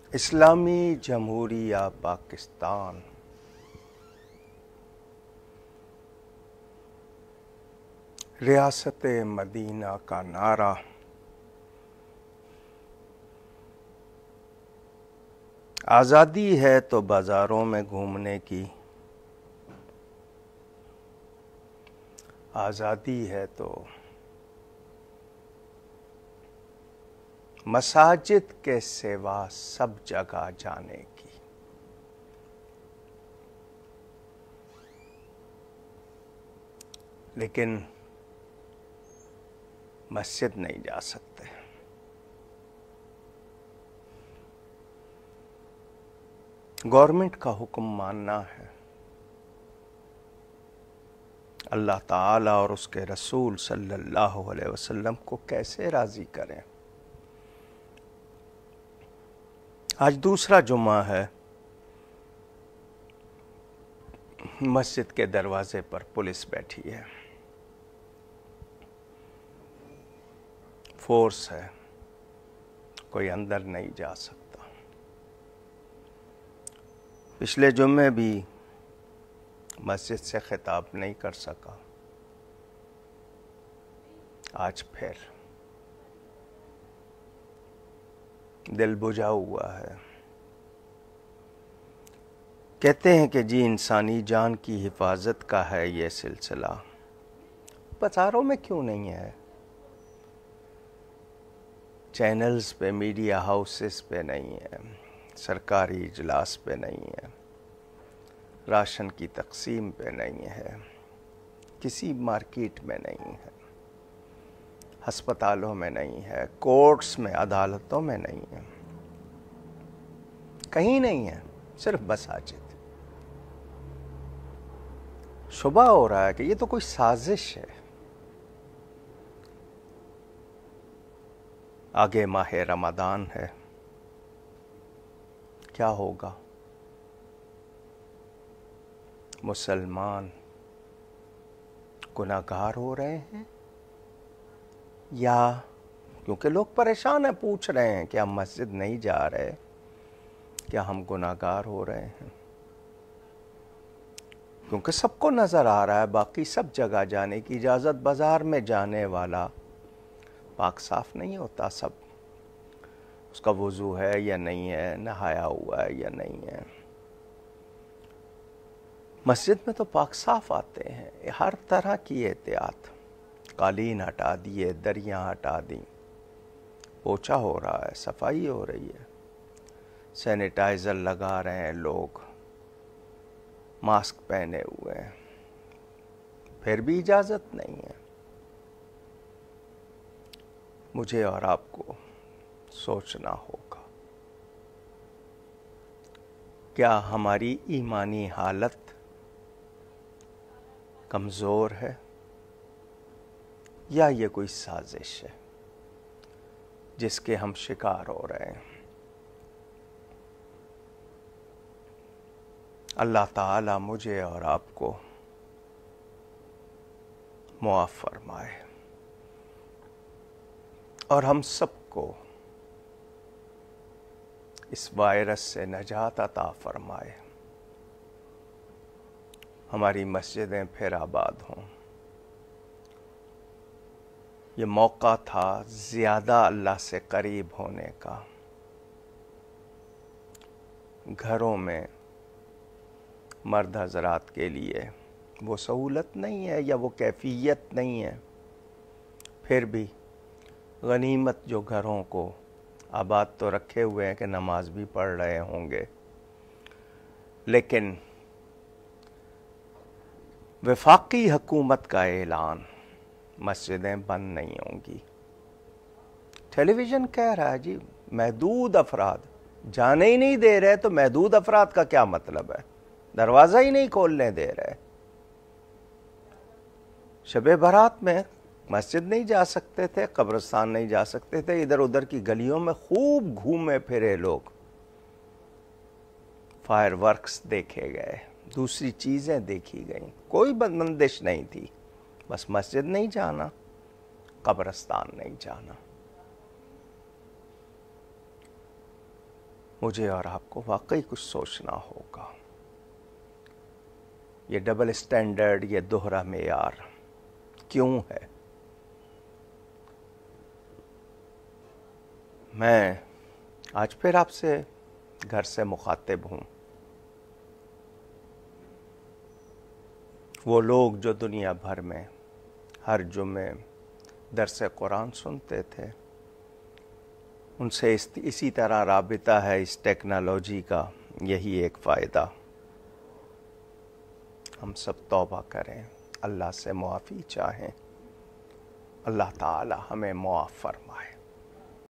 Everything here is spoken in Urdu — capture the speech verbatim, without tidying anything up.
اسلامی جمہوریہ پاکستان ریاست مدینہ کا نعرہ آزادی ہے تو بازاروں میں گھومنے کی، آزادی ہے تو مساجد کے سوا سب جگہ جانے کی۔ لیکن مسجد نہیں جا سکتے۔ گورنمنٹ کا حکم ماننا ہے، اللہ تعالیٰ اور اس کے رسول صلی اللہ علیہ وسلم کو کیسے راضی کریں۔ آج دوسرا جمعہ ہے، مسجد کے دروازے پر پولیس بیٹھی ہے، فورس ہے، کوئی اندر نہیں جا سکتا۔ پچھلے جمعے بھی مسجد سے خطاب نہیں کر سکا، آج پھر دل بجھا ہوا ہے۔ کہتے ہیں کہ جی انسانی جان کی حفاظت کا ہے یہ سلسلہ، بازاروں میں کیوں نہیں ہے؟ چینلز پہ، میڈیا ہاؤسز پہ نہیں ہے، سرکاری اجلاس پہ نہیں ہے، راشن کی تقسیم پہ نہیں ہے، کسی مارکیٹ میں نہیں ہے، ہسپتالوں میں نہیں ہے، کورٹس میں، عدالتوں میں نہیں ہے، کہیں نہیں ہے، صرف مساجد۔ شبہ ہو رہا ہے کہ یہ تو کوئی سازش ہے۔ آگے ماہ رمضان ہے، کیا ہوگا؟ مسلمان گناہگار ہو رہے ہیں، یا کیونکہ لوگ پریشان ہیں، پوچھ رہے ہیں کہ ہم مسجد نہیں جا رہے، کیا ہم گناہگار ہو رہے ہیں؟ کیونکہ سب کو نظر آ رہا ہے باقی سب جگہ جانے کی اجازت، بازار میں جانے والا پاک صاف نہیں ہوتا، سب اس کا وضو ہے یا نہیں ہے، نہایا ہوا ہے یا نہیں ہے۔ مسجد میں تو پاک صاف آتے ہیں، ہر طرح کی احتیاط، قالین ہٹا دیے، دریاں ہٹا دیں، پوچھا ہو رہا ہے، صفائی ہو رہی ہے، سینیٹائزر لگا رہے ہیں لوگ، ماسک پہنے ہوئے ہیں، پھر بھی اجازت نہیں ہے۔ مجھے اور آپ کو سوچنا ہوگا، کیا ہماری ایمانی حالت کمزور ہے، یا یہ کوئی سازش ہے جس کے ہم شکار ہو رہے ہیں؟ اللہ تعالیٰ مجھے اور آپ کو معاف فرمائے، اور ہم سب کو اس وائرس سے نجات عطا فرمائے، ہماری مسجدیں پھر آباد ہوں۔ یہ موقع تھا زیادہ اللہ سے قریب ہونے کا۔ گھروں میں مرد حضرات کے لیے وہ سہولت نہیں ہے یا وہ کیفیت نہیں ہے، پھر بھی غنیمت جو گھروں کو آباد تو رکھے ہوئے ہیں کہ نماز بھی پڑھ رہے ہوں گے، لیکن وفاقی حکومت کا اعلان، مسجدیں بند نہیں ہوں گی۔ ٹیلی ویژن کہہ رہا ہے جی محدود افراد جانے ہی نہیں دے رہے، تو محدود افراد کا کیا مطلب ہے؟ دروازہ ہی نہیں کھولنے دے رہے۔ شب برات میں مسجد نہیں جا سکتے تھے، قبرستان نہیں جا سکتے تھے، ادھر ادھر کی گلیوں میں خوب گھومے پھرے لوگ، فائر ورکس دیکھے گئے، دوسری چیزیں دیکھی گئیں، کوئی بندش نہیں تھی، بس مسجد نہیں جانا، قبرستان نہیں جانا۔ مجھے اور آپ کو واقعی کچھ سوچنا ہوگا. یہ ڈبل اسٹینڈرڈ، یہ دوہرا معیار کیوں ہے؟ میں آج پھر آپ سے گھر سے مخاطب ہوں. وہ لوگ جو دنیا بھر میں ہر جمعے درس قرآن سنتے تھے، ان سے اسی طرح رابطہ ہے اس ٹیکنالوجی کا. یہی ایک فائدہ. ہم سب توبہ کریں، اللہ سے معافی چاہیں، اللہ تعالی ہمیں معاف فرمائے.